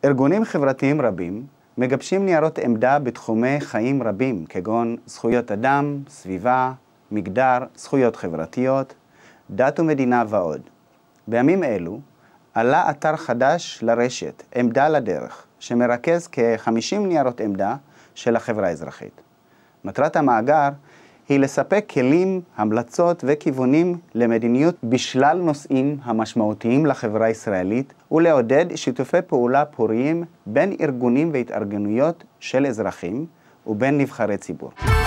ארגונים חברתיים רבים מגבשים ניירות עמדה בתחומי חיים רבים, כגון זכויות אדם, סביבה, מגדר, זכויות חברתיות, דת ומדינה ועוד. בימים אלו עלה אתר חדש לרשת, עמדה לדרך, שמרכז כ-50 ניירות עמדה של החברה האזרחית. מטרת המאגר היא לספק כלים, המלצות וכיוונים למדיניות בשלל נושאים המשמעותיים לחברה הישראלית ולעודד שיתופי פעולה פוריים בין ארגונים והתארגנויות של אזרחים ובין נבחרי ציבור.